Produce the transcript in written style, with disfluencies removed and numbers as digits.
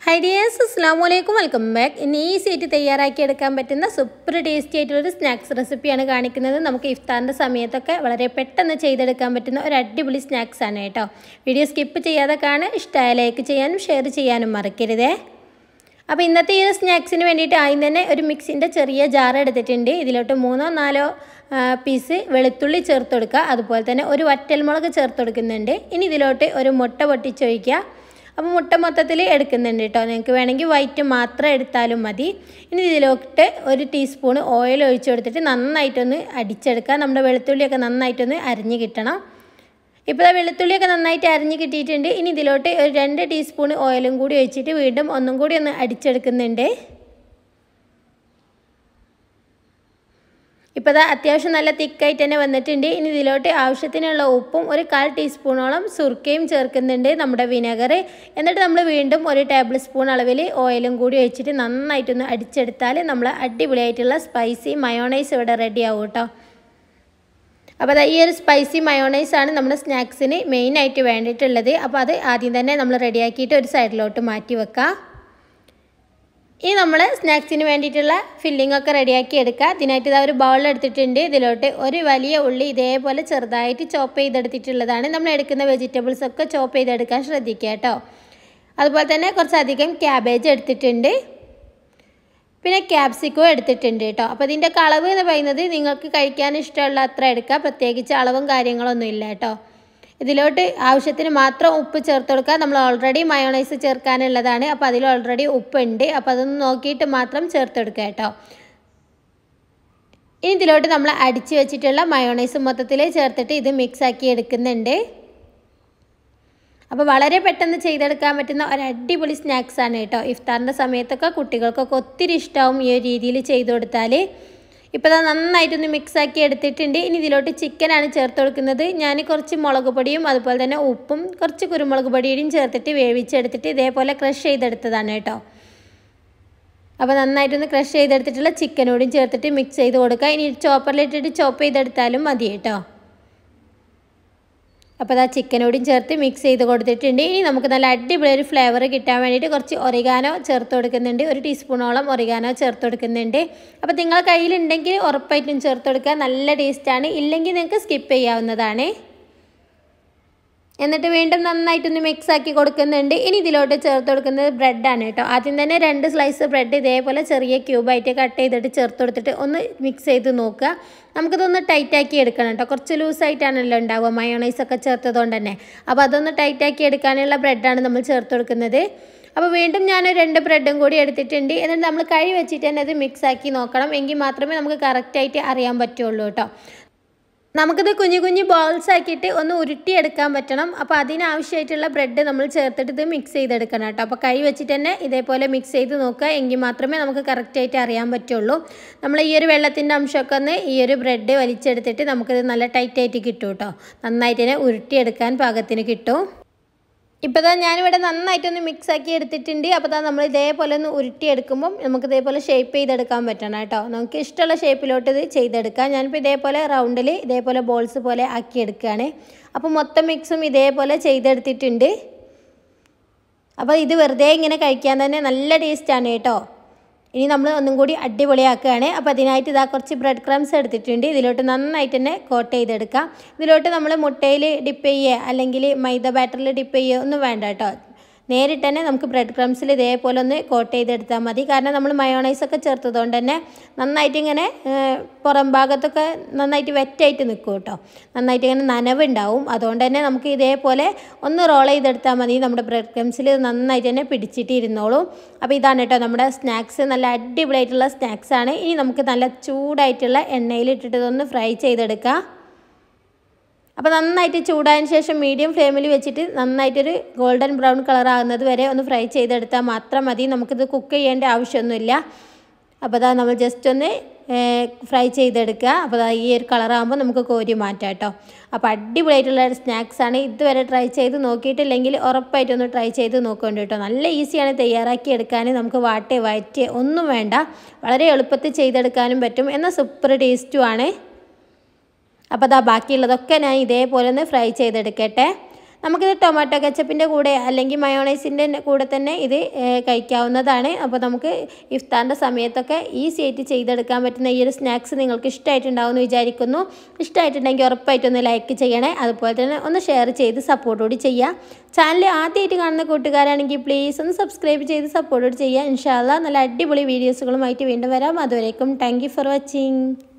Hi dears, Assalamualaikum, welcome back. In easy ആയിട്ട് തയ്യാറാക്കി എടുക്കാൻ പറ്റുന്ന സൂപ്പർ ടേസ്റ്റി ആയിട്ടുള്ള ഒരു സ്നാക്സ് റെസിപ്പിയാണ് കാണിക്കുന്നത്. നമുക്ക് ഇഫ്താറിന്റെ സമയത്തൊക്കെ വളരെ പെട്ടെന്ന് ചെയ്തെടുക്കാൻ പറ്റുന്ന ഒരു അടിപൊളി സ്നാക്സ് ആണ് കേട്ടോ. വീഡിയോ സ്കിപ്പ് ചെയ്യാതെ കാണുക, ഇഷ്ടമായ ലൈക്ക് ചെയ്യാനും ഷെയർ ചെയ്യാനും മറക്കരുതേ. അപ്പോൾ ഇന്നത്തെ ഈ സ്നാക്സിന് വേണ്ടിയിട്ട് ആദ്യം തന്നെ ഒരു മിക്സിൻ്റെ ചെറിയ ജാർ എടുത്തിട്ടുണ്ട്. ഇതിലോട്ട് 3-4 പീസ് വെളുത്തുള്ളി ചേർത്ത് കൊടുക്കുക. അതുപോലെ തന്നെ ഒരു വറ്റൽമുളക് ചേർത്ത് കൊടുക്കുന്നുണ്ട്. ഇനി ഇതിലോട്ട് ഒരു മുട്ട പൊട്ടിച്ചൊഴിക്കുക. അപ്പോൾ മുട്ട മൊത്തത്തിൽ എടുക്കുന്നുണ്ട് കേട്ടോ. നിങ്ങൾക്ക് വേണമെങ്കിൽ വൈറ്റ് മാത്രം എടുത്താലും മതി. ഇനി ഇതിലോട്ട് 1 ടീസ്പൂൺ ഓയിൽ ഒഴിച്ചു കൊടുത്തിട്ട് നന്നായിട്ടൊന്ന് അടിച്ചെടുക്കുക. നമ്മുടെ വെളുത്തുള്ളിയൊക്കെ നന്നായിട്ടൊന്ന് അരിഞ്ഞ് കിട്ടണം. ഇപ്പോൾ വെളുത്തുള്ളിയൊക്കെ നന്നായിട്ട് അരിഞ്ഞ് കിട്ടിയിട്ടുണ്ട്. ഇനി ഇതിലോട്ട് ഒരു 2 ടീസ്പൂൺ ഓയിലും കൂടി ഒഴിച്ചിട്ട് വീണ്ടും ഒന്നും കൂടി ഒന്ന് അടിച്ചെടുക്കുന്നുണ്ട്. ഇപ്പോൾ അത്യാവശ്യം നല്ല തിക്കായിട്ട് തന്നെ വന്നിട്ടുണ്ട്. ഇനി ഇതിലോട്ട് ആവശ്യത്തിനുള്ള ഉപ്പും ഒരു 1/4 ടീസ്പൂണോളം സുർക്കയും ചേർക്കുന്നുണ്ട്, നമ്മുടെ വിനെഗർ. എന്നിട്ട് നമ്മൾ വീണ്ടും 1 ടേബിൾ സ്പൂൺ അളവിൽ ഓയിലും കൂടി ഒഴിച്ചിട്ട് നന്നായിട്ടൊന്ന് അടിച്ചെടുത്താൽ നമ്മൾ അടിപൊളിയായിട്ടുള്ള സ്പൈസി മയോണൈസ് ഇവിടെ റെഡി ആവും കേട്ടോ. അപ്പോൾ ഈ ഒരു സ്പൈസി മയോണൈസാണ് നമ്മുടെ സ്നാക്സിന് മെയിനായിട്ട് വേണ്ടിയിട്ടുള്ളത്. അപ്പോൾ അത് ആദ്യം തന്നെ നമ്മൾ റെഡിയാക്കിയിട്ട് ഒരു സൈഡിലോട്ട് മാറ്റി വെക്കാം. ഇനി നമ്മൾ സ്നാക്സിന് വേണ്ടിയിട്ടുള്ള ഫില്ലിംഗ് ഒക്കെ റെഡിയാക്കി എടുക്കുക. ഇതിനായിട്ട് ഇതാ ഒരു ബൗൾ എടുത്തിട്ടുണ്ട്. ഇതിലോട്ട് ഒരു വലിയ ഉള്ളി ഇതേപോലെ ചെറുതായിട്ട് ചോപ്പ് ചെയ്തെടുത്തിട്ടുള്ളതാണ്. നമ്മൾ എടുക്കുന്ന വെജിറ്റബിൾസ് ഒക്കെ ചോപ്പ് ചെയ്തെടുക്കാൻ ശ്രദ്ധിക്കുക കേട്ടോ. അതുപോലെ തന്നെ കുറച്ചധികം ക്യാബേജ് എടുത്തിട്ടുണ്ട്, പിന്നെ ക്യാപ്സിക്കോ എടുത്തിട്ടുണ്ട് കേട്ടോ. അപ്പോൾ ഇതിൻ്റെ അളവ് എന്ന് പറയുന്നത് നിങ്ങൾക്ക് കഴിക്കാൻ ഇഷ്ടമുള്ള അത്ര എടുക്കുക, പ്രത്യേകിച്ച് അളവും കാര്യങ്ങളൊന്നും ഇല്ല കേട്ടോ. ഇതിലോട്ട് ആവശ്യത്തിന് മാത്രം ഉപ്പ് ചേർത്ത് കൊടുക്കുക. നമ്മൾ ഓൾറെഡി മയോണൈസ് ചേർക്കാനുള്ളതാണ്, അപ്പോൾ അതിൽ ഓൾറെഡി ഉപ്പുണ്ട്. അപ്പോൾ അതൊന്ന് നോക്കിയിട്ട് മാത്രം ചേർത്ത് കൊടുക്കുക കേട്ടോ. ഇനി ഇതിലോട്ട് നമ്മൾ അടിച്ച് വെച്ചിട്ടുള്ള മയോണൈസ് മൊത്തത്തിൽ ചേർത്തിട്ട് ഇത് മിക്സ് ആക്കി എടുക്കുന്നുണ്ട്. അപ്പോൾ വളരെ പെട്ടെന്ന് ചെയ്തെടുക്കാൻ പറ്റുന്ന ഒരു അടിപൊളി സ്നാക്സ് ആണ് കേട്ടോ. ഇഫ്താറിൻ്റെ സമയത്തൊക്കെ കുട്ടികൾക്കൊക്കെ ഒത്തിരി ഇഷ്ടമാവും ഈ ഒരു രീതിയിൽ ചെയ്ത് കൊടുത്താൽ. ഇപ്പോൾ അത് നന്നായിട്ടൊന്ന് മിക്സാക്കി എടുത്തിട്ടുണ്ട്. ഇനി ഇതിലോട്ട് ചിക്കനാണ് ചേർത്ത് കൊടുക്കുന്നത്. ഞാൻ കുറച്ച് മുളക് പൊടിയും അതുപോലെ തന്നെ ഉപ്പും കുറച്ച് കുരുമുളക് പൊടിയും ചേർത്തിട്ട് വേവിച്ചെടുത്തിട്ട് ഇതേപോലെ ക്രഷ് ചെയ്തെടുത്തതാണ് കേട്ടോ. അപ്പോൾ നന്നായിട്ടൊന്ന് ക്രഷ് ചെയ്തെടുത്തിട്ടുള്ള ചിക്കനോടും ചേർത്തിട്ട് മിക്സ് ചെയ്ത് കൊടുക്കുക. ഇനി ചോപ്പറിലിട്ടിട്ട് ചോപ്പ് ചെയ്തെടുത്താലും മതി കേട്ടോ. അപ്പോൾ ആ ചിക്കനോടും ചേർത്ത് മിക്സ് ചെയ്ത് കൊടുത്തിട്ടുണ്ട്. ഇനി നമുക്ക് നല്ല അടിപൊളി ഒരു ഫ്ലേവർ കിട്ടാൻ വേണ്ടിയിട്ട് കുറച്ച് ഒറിഗാനോ ചേർത്ത് കൊടുക്കുന്നുണ്ട്. 1 ടീസ്പൂണോളം ഒറിഗാനോ ചേർത്ത് കൊടുക്കുന്നുണ്ട്. അപ്പോൾ നിങ്ങളുടെ കയ്യിലുണ്ടെങ്കിൽ ഉറപ്പായിട്ടും ചേർത്ത് കൊടുക്കുക, നല്ല ടേസ്റ്റാണ്. ഇല്ലെങ്കിൽ നിങ്ങൾക്ക് സ്കിപ്പ് ചെയ്യാവുന്നതാണ്. എന്നിട്ട് വീണ്ടും നന്നായിട്ടൊന്ന് മിക്സ് ആക്കി കൊടുക്കുന്നുണ്ട്. ഇനി ഇതിലോട്ട് ചേർത്ത് കൊടുക്കുന്നത് ബ്രെഡാണ് കേട്ടോ. ആദ്യം തന്നെ 2 സ്ലൈസ് ബ്രെഡ് ഇതേപോലെ ചെറിയ ക്യൂബായിട്ട് കട്ട് ചെയ്തിട്ട് ചേർത്ത് കൊടുത്തിട്ട് ഒന്ന് മിക്സ് ചെയ്ത് നോക്കുക. നമുക്കിതൊന്ന് ടൈറ്റാക്കി എടുക്കണം കേട്ടോ. കുറച്ച് ലൂസായിട്ടാണല്ലോ ഉണ്ടാവുക മയോണൈസൊക്കെ ചേർത്തതുകൊണ്ട് തന്നെ. അപ്പോൾ അതൊന്ന് ടൈറ്റാക്കി എടുക്കാനുള്ള ബ്രെഡാണ് നമ്മൾ ചേർത്ത് കൊടുക്കുന്നത്. അപ്പോൾ വീണ്ടും ഞാൻ 2 ബ്രെഡും കൂടി എടുത്തിട്ടുണ്ട്. എന്നിട്ട് നമ്മൾ കൈ വെച്ചിട്ട് തന്നെ അത് മിക്സ് ആക്കി നോക്കണം. എങ്കിൽ മാത്രമേ നമുക്ക് കറക്റ്റായിട്ട് അറിയാൻ പറ്റുള്ളൂ കേട്ടോ. നമുക്കിത് കുഞ്ഞു കുഞ്ഞു ബോൾസ് ആക്കിയിട്ട് ഒന്ന് ഉരുട്ടിയെടുക്കാൻ പറ്റണം. അപ്പോൾ അതിനാവശ്യമായിട്ടുള്ള ബ്രെഡ് നമ്മൾ ചേർത്തിട്ട് ഇത് മിക്സ് ചെയ്തെടുക്കണം കേട്ടോ. അപ്പോൾ കൈ വെച്ചിട്ട് തന്നെ ഇതേപോലെ മിക്സ് ചെയ്ത് നോക്കുക. എങ്കിൽ മാത്രമേ നമുക്ക് കറക്റ്റായിട്ട് അറിയാൻ പറ്റുള്ളൂ. നമ്മൾ ഈ ഒരു വെള്ളത്തിൻ്റെ അംശമൊക്കെ ഒന്ന് ഈ ഒരു ബ്രെഡ് വലിച്ചെടുത്തിട്ട് നമുക്കിത് നല്ല ടൈറ്റായിട്ട് കിട്ടും കേട്ടോ. നന്നായിട്ട് തന്നെ ഉരുട്ടിയെടുക്കാൻ പാകത്തിന് കിട്ടും. ഇപ്പോൾ ഞാനിവിടെ നന്നായിട്ടൊന്ന് മിക്സ് ആക്കി എടുത്തിട്ടുണ്ട്. അപ്പോൾ നമ്മൾ ഇതേപോലെ ഒന്ന് ഉരുട്ടിയെടുക്കുമ്പം നമുക്ക് ഇതേപോലെ ഷേപ്പ് ചെയ്തെടുക്കാൻ പറ്റണം കേട്ടോ. നമുക്ക് ഇഷ്ടമുള്ള ഷേപ്പിലോട്ട് ഇത് ചെയ്തെടുക്കാം. ഞാനിപ്പോൾ ഇതേപോലെ റൗണ്ടിൽ ഇതേപോലെ ബോൾസ് പോലെ ആക്കിയെടുക്കുകയാണ്. അപ്പോൾ മൊത്തം മിക്സും ഇതേപോലെ ചെയ്തെടുത്തിട്ടുണ്ട്. അപ്പോൾ ഇത് വെറുതെ ഇങ്ങനെ കഴിക്കാൻ തന്നെ നല്ല ടേസ്റ്റാണ് കേട്ടോ. ഇനി നമ്മൾ ഒന്നും കൂടി അടിപൊളിയാക്കുകയാണ്. അപ്പോൾ അതിനായിട്ട് കുറച്ച് ബ്രെഡ് ക്രംസ് എടുത്തിട്ടുണ്ട്. ഇതിലോട്ട് നന്നായിട്ട് തന്നെ കോട്ട് ചെയ്തെടുക്കാം. ഇതിലോട്ട് നമ്മൾ മുട്ടയിൽ ഡിപ്പ് ചെയ്യുക അല്ലെങ്കിൽ മൈദ ബാറ്ററിൽ ഡിപ്പ് ചെയ്യുക ഒന്നും വേണ്ട കേട്ടോ. നേരിട്ട് തന്നെ നമുക്ക് ബ്രെഡ് ക്രംസിൽ ഇതേപോലെ ഒന്ന് കോട്ട് ചെയ്തെടുത്താൽ മതി. കാരണം നമ്മൾ മയോണൈസൊക്കെ ചേർത്തതുകൊണ്ട് തന്നെ നന്നായിട്ട് ഇങ്ങനെ പുറം ഭാഗത്തൊക്കെ നന്നായിട്ട് വെറ്റായിട്ട് നിൽക്കും കേട്ടോ. നന്നായിട്ട് ഇങ്ങനെ നനവുണ്ടാവും. അതുകൊണ്ട് തന്നെ നമുക്ക് ഇതേപോലെ ഒന്ന് റോൾ ചെയ്തെടുത്താൽ മതി. നമ്മുടെ ബ്രെഡ് ക്രംസിൽ നന്നായിട്ട് തന്നെ പിടിച്ചിട്ട് ഇരുന്നോളും. അപ്പോൾ ഇതാണ് കേട്ടോ നമ്മുടെ സ്നാക്സ്. നല്ല അടിപൊളിയായിട്ടുള്ള സ്നാക്സാണ്. ഇനി നമുക്ക് നല്ല ചൂടായിട്ടുള്ള എണ്ണയിലിട്ടിട്ട് ഇതൊന്ന് ഫ്രൈ ചെയ്തെടുക്കാം. അപ്പോൾ നന്നായിട്ട് ചൂടായതിന് ശേഷം മീഡിയം ഫ്ലെയിമിൽ വെച്ചിട്ട് നന്നായിട്ടൊരു ഗോൾഡൻ ബ്രൗൺ കളർ ആകുന്നത് വരെ ഒന്ന് ഫ്രൈ ചെയ്തെടുത്താൽ മാത്രം മതി. നമുക്കിത് കുക്ക് ചെയ്യേണ്ട ആവശ്യമൊന്നുമില്ല. അപ്പോൾ നമ്മൾ ജസ്റ്റ് ഒന്ന് ഫ്രൈ ചെയ്തെടുക്കുക. അപ്പോൾ ഈ ഒരു കളറാകുമ്പോൾ നമുക്ക് കോരി മാറ്റാം കേട്ടോ. അപ്പോൾ അടിപൊളിയായിട്ടുള്ള സ്നാക്സാണ്. ഇതുവരെ ട്രൈ ചെയ്ത് നോക്കിയിട്ടില്ലെങ്കിൽ ഉറപ്പായിട്ടൊന്ന് ട്രൈ ചെയ്ത് നോക്കുന്നുണ്ട് കേട്ടോ. നല്ല ഈസിയാണ് തയ്യാറാക്കി എടുക്കാൻ. നമുക്ക് വയറ്റ് ഒന്നും വേണ്ട. വളരെ എളുപ്പത്തിൽ ചെയ്തെടുക്കാനും പറ്റും. എന്നാൽ സൂപ്പർ ടേസ്റ്റുമാണ്. അപ്പോൾ ബാക്കിയുള്ളതൊക്കെ ഞാൻ ഇതേപോലെ ഒന്ന് ഫ്രൈ ചെയ്തെടുക്കട്ടെ. നമുക്കിത് ടൊമാറ്റോ കെച്ചപ്പിൻ്റെ കൂടെ അല്ലെങ്കിൽ മയോണൈസിൻ്റെ കൂടെ തന്നെ ഇത് കഴിക്കാവുന്നതാണ്. അപ്പോൾ നമുക്ക് ഇഫ്താറിൻ്റെ സമയത്തൊക്കെ ഈസി ആയിട്ട് ചെയ്തെടുക്കാൻ പറ്റുന്ന ഈ ഒരു സ്നാക്സ് നിങ്ങൾക്ക് ഇഷ്ടമായിട്ടുണ്ടാവും എന്ന് വിചാരിക്കുന്നു. ഇഷ്ടമായിട്ടുണ്ടെങ്കിൽ ഉറപ്പായിട്ടൊന്ന് ലൈക്ക് ചെയ്യണേ. അതുപോലെ തന്നെ ഒന്ന് ഷെയർ ചെയ്ത് സപ്പോർട്ട് കൂടി ചെയ്യുക. ചാനൽ ആദ്യമായിട്ട് കാണുന്ന കൂട്ടുകാരാണെങ്കിൽ പ്ലീസ് ഒന്ന് സബ്സ്ക്രൈബ് ചെയ്ത് സപ്പോർട്ട് കൂടി ചെയ്യുക. ഇൻഷാ അല്ലാഹ് നല്ല അടിപൊളി വീഡിയോസുകളുമായിട്ട് വീണ്ടും വരാം. അതുവരേക്കും താങ്ക് യു ഫോർ വാച്ചിങ്.